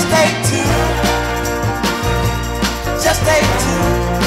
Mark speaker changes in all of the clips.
Speaker 1: take two. Just take two.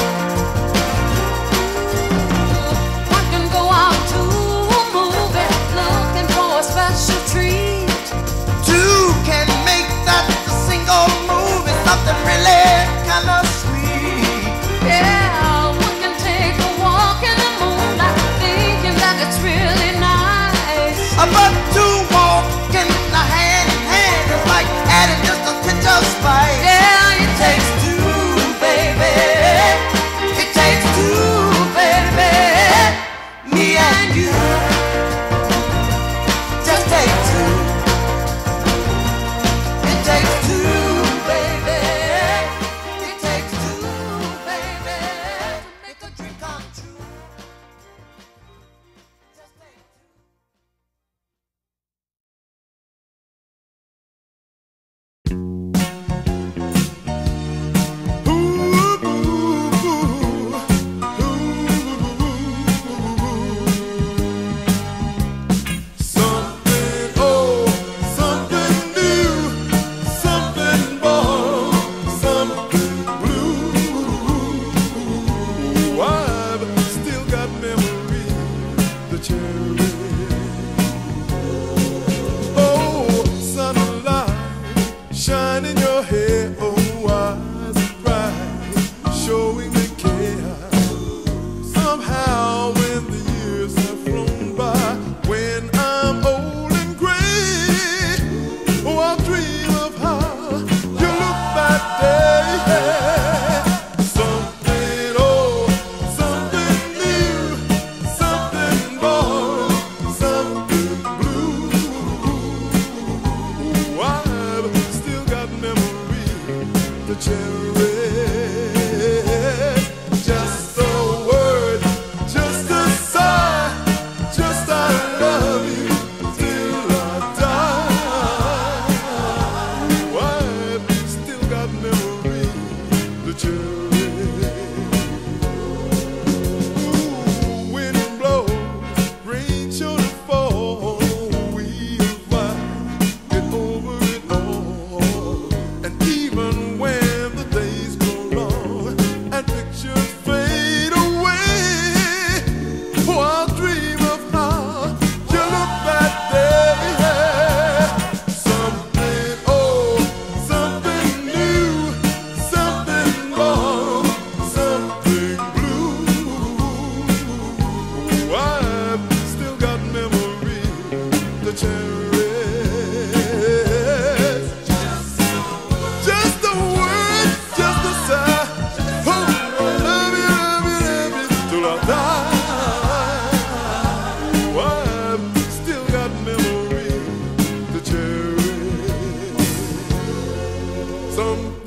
Speaker 2: One can go out to a movie looking for a special treat.
Speaker 1: Two can make that single movie something really kind of sweet.
Speaker 2: Yeah, one can take a walk in the moonlight thinking that it's really nice.
Speaker 1: But two walking hand in hand is like adding just a pinch of spice.
Speaker 2: Yeah, it takes
Speaker 1: two, baby. It takes two, baby. Me and you. Just take two. It takes two, baby. It takes two, baby, to make a dream come true. Just take two.
Speaker 3: Something old, something new, something born, something blue. I've still got memory, the cherry. Oh, sunlight, shine in your hair, oh, eyes bright, showing me care. Somehow when the years have flown by, when I'm old and gray, oh, I'll dream of how you look that day. Something old, something new, something born, something blue. I've still got memory, the cherry. Just a word, just a sigh, just I love you till I die. I've still got memory, the cherry. Ooh, wind blows, rain sure to fall. We'll fight, get over it all. And even when the days grow long and pictures fade away, oh, I'll dream of how you look that day. Something old, something new, something born, something blue. I've still got memory, the cherries. Just a word, just a sigh. Oh, love you till I die. I've still got memory, the cherry. Some